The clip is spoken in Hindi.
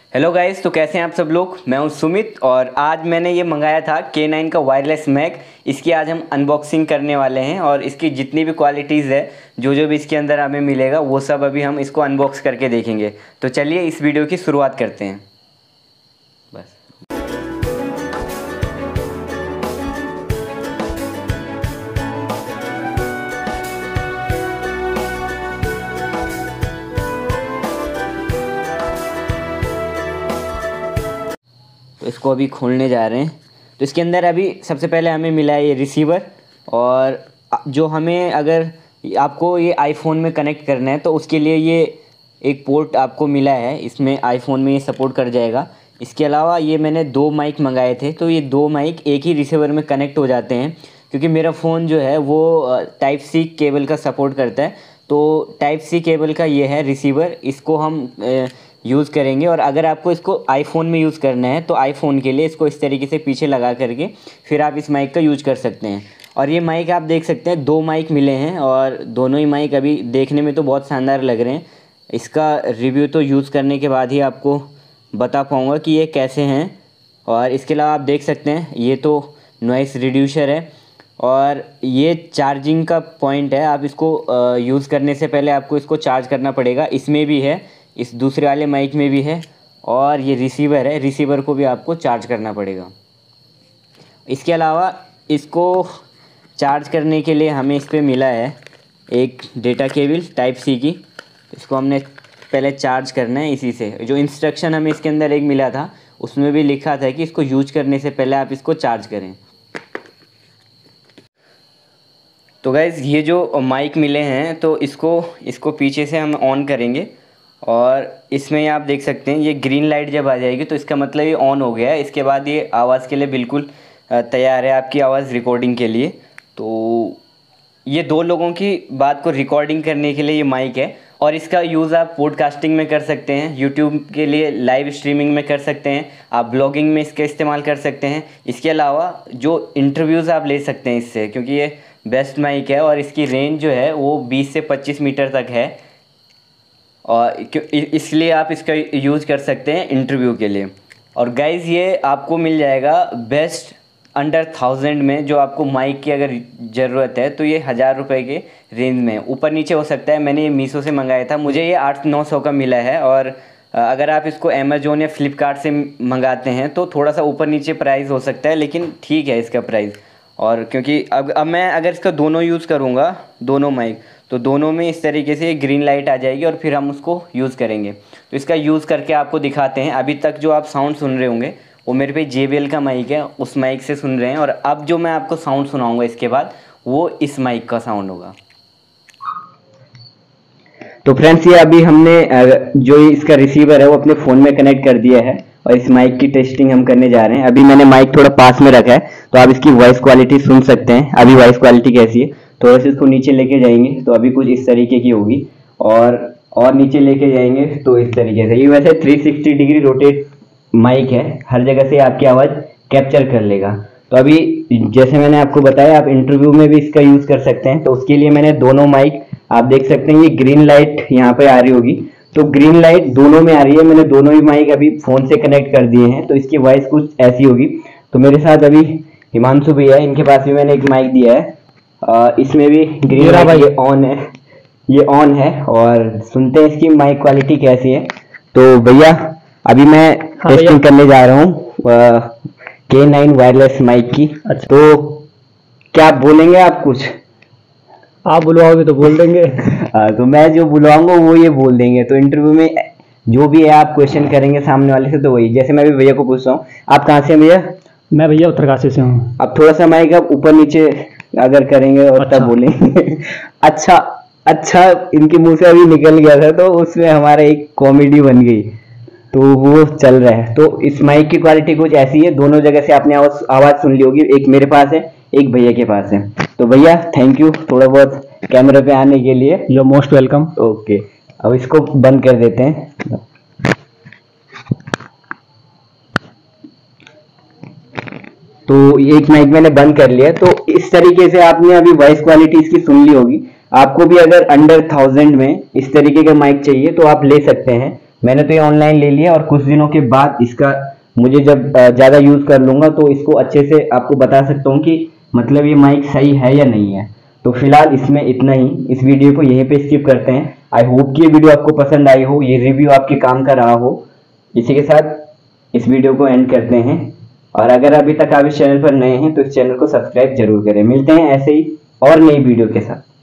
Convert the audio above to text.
हेलो गाइस, तो कैसे हैं आप सब लोग। मैं हूं सुमित और आज मैंने ये मंगाया था K9 का वायरलेस मैक। इसकी आज हम अनबॉक्सिंग करने वाले हैं और इसकी जितनी भी क्वालिटीज़ है, जो भी इसके अंदर हमें मिलेगा, वो सब अभी हम इसको अनबॉक्स करके देखेंगे। तो चलिए इस वीडियो की शुरुआत करते हैं। बस तो इसको अभी खोलने जा रहे हैं। तो इसके अंदर अभी सबसे पहले हमें मिला है ये रिसीवर, और जो हमें अगर आपको ये आईफोन में कनेक्ट करना है तो उसके लिए ये एक पोर्ट आपको मिला है। इसमें आईफोन में ये सपोर्ट कर जाएगा। इसके अलावा ये मैंने 2 माइक मंगाए थे, तो ये 2 माइक एक ही रिसीवर में कनेक्ट हो जाते हैं, क्योंकि मेरा फ़ोन जो है वो टाइप सी केबल का सपोर्ट करता है। तो टाइप सी केबल का ये है रिसीवर, इसको हम यूज़ करेंगे। और अगर आपको इसको आईफोन में यूज़ करना है तो आईफोन के लिए इसको इस तरीके से पीछे लगा करके फिर आप इस माइक का यूज कर सकते हैं। और ये माइक आप देख सकते हैं 2 माइक मिले हैं और दोनों ही माइक अभी देखने में तो बहुत शानदार लग रहे हैं। इसका रिव्यू तो यूज़ करने के बाद ही आपको बता पाऊँगा कि ये कैसे हैं। और इसके अलावा आप देख सकते हैं ये तो नॉइस रिड्यूसर है और ये चार्जिंग का पॉइंट है। आप इसको यूज़ करने से पहले आपको इसको चार्ज करना पड़ेगा। इसमें भी है, इस दूसरे वाले माइक में भी है, और ये रिसीवर है, रिसीवर को भी आपको चार्ज करना पड़ेगा। इसके अलावा इसको चार्ज करने के लिए हमें इस पर मिला है एक डेटा केबल टाइप सी की। इसको हमने पहले चार्ज करना है इसी से। जो इंस्ट्रक्शन हमें इसके अंदर एक मिला था उसमें भी लिखा था कि इसको यूज करने से पहले आप इसको चार्ज करें। तो गाइज़ ये जो माइक मिले हैं तो इसको पीछे से हम ऑन करेंगे और इसमें आप देख सकते हैं ये ग्रीन लाइट जब आ जाएगी तो इसका मतलब ये ऑन हो गया है। इसके बाद ये आवाज़ के लिए बिल्कुल तैयार है, आपकी आवाज़ रिकॉर्डिंग के लिए। तो ये 2 लोगों की बात को रिकॉर्डिंग करने के लिए ये माइक है। और इसका यूज़ आप पॉडकास्टिंग में कर सकते हैं, यूट्यूब के लिए लाइव स्ट्रीमिंग में कर सकते हैं, आप ब्लॉगिंग में इसका इस्तेमाल कर सकते हैं। इसके अलावा जो इंटरव्यूज़ आप ले सकते हैं इससे, क्योंकि ये बेस्ट माइक है और इसकी रेंज जो है वो 20 से 25 मीटर तक है। और इसलिए आप इसका यूज़ कर सकते हैं इंटरव्यू के लिए। और गाइज़ ये आपको मिल जाएगा बेस्ट अंडर 1000 में। जो आपको माइक की अगर ज़रूरत है तो ये 1000 रुपये के रेंज में, ऊपर नीचे हो सकता है। मैंने ये मीशो से मंगाया था, मुझे ये 800-900 का मिला है। और अगर आप इसको अमेज़ोन या फ्लिपकार्ट से मंगाते हैं तो थोड़ा सा ऊपर नीचे प्राइस हो सकता है, लेकिन ठीक है इसका प्राइस। और क्योंकि अब मैं अगर इसका दोनों यूज़ करूँगा, दोनों माइक, तो दोनों में इस तरीके से ग्रीन लाइट आ जाएगी और फिर हम उसको यूज़ करेंगे। तो इसका यूज़ करके आपको दिखाते हैं। अभी तक जो आप साउंड सुन रहे होंगे वो मेरे पे JBL का माइक है, उस माइक से सुन रहे हैं। और अब जो मैं आपको साउंड सुनाऊंगा इसके बाद वो इस माइक का साउंड होगा। तो फ्रेंड्स ये अभी हमने जो इसका रिसीवर है वो अपने फ़ोन में कनेक्ट कर दिया है और इस माइक की टेस्टिंग हम करने जा रहे हैं। अभी मैंने माइक थोड़ा पास में रखा है तो आप इसकी वॉइस क्वालिटी सुन सकते हैं। अभी वॉइस क्वालिटी कैसी है, थोड़ा सा इसको नीचे लेके जाएंगे तो अभी कुछ इस तरीके की होगी, और नीचे लेके जाएंगे तो इस तरीके से। ये वैसे 360 डिग्री रोटेट माइक है, हर जगह से आपकी आवाज़ कैप्चर कर लेगा। तो अभी जैसे मैंने आपको बताया, आप इंटरव्यू में भी इसका यूज़ कर सकते हैं। तो उसके लिए मैंने दोनों माइक, आप देख सकते हैं ये ग्रीन लाइट यहाँ पे आ रही होगी, तो ग्रीन लाइट दोनों में आ रही है। मैंने दोनों ही माइक अभी फ़ोन से कनेक्ट कर दिए हैं, तो इसकी वॉइस कुछ ऐसी होगी। तो मेरे साथ अभी हिमांशु भी है, इनके पास भी मैंने एक माइक दिया है, इसमें भी ग्रीन लाइट ये ऑन है, ये ऑन है। और सुनते हैं इसकी माइक क्वालिटी कैसी है। तो भैया अभी मैं टेस्टिंग करने जा रहा हूँ K9 वायरलेस माइक की। अच्छा, तो क्या बोलेंगे आप कुछ? आप बुलवाओगे तो बोल देंगे। तो मैं जो बुलवाऊंगा वो ये बोल देंगे। तो इंटरव्यू में जो भी है आप क्वेश्चन करेंगे सामने वाले से, तो वही। जैसे मैं भी भैया को पूछता हूँ, आप कहाँ से हैं भैया? मैं भैया उत्तरकाशी से हूँ। अब थोड़ा सा माइक आप ऊपर नीचे अगर करेंगे और तब बोलेंगे। अच्छा इनके मुंह से अभी निकल गया था तो उसमें हमारा एक कॉमेडी बन गई, तो वो चल रहा है। तो इस माइक की क्वालिटी कुछ ऐसी है, दोनों जगह से आपने आवाज़ सुन ली होगी, एक मेरे पास है, एक भैया के पास है। तो भैया थैंक यू थोड़ा बहुत कैमरे पे आने के लिए। You most welcome. ओके, अब इसको बंद कर देते हैं। तो एक माइक मैंने बंद कर लिया। तो इस तरीके से आपने अभी वॉइस क्वालिटी इसकी सुन ली होगी। आपको भी अगर अंडर 1000 में इस तरीके का माइक चाहिए तो आप ले सकते हैं। मैंने तो ये ऑनलाइन ले लिया और कुछ दिनों के बाद इसका मुझे जब ज़्यादा यूज़ कर लूँगा तो इसको अच्छे से आपको बता सकता हूँ कि मतलब ये माइक सही है या नहीं है। तो फिलहाल इसमें इतना ही, इस वीडियो को यहीं पे स्किप करते हैं। आई होप कि ये वीडियो आपको पसंद आई हो, ये रिव्यू आपके काम का रहा हो। इसी के साथ इस वीडियो को एंड करते हैं, और अगर अभी तक आप इस चैनल पर नए हैं तो इस चैनल को सब्सक्राइब जरूर करें। मिलते हैं ऐसे ही और नई वीडियो के साथ।